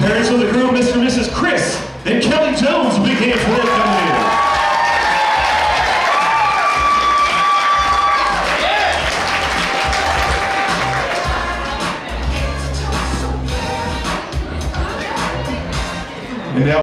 Parents of the groom, Mr. and Mrs. Chris and Kelly Jones. Big hand for them coming in. And now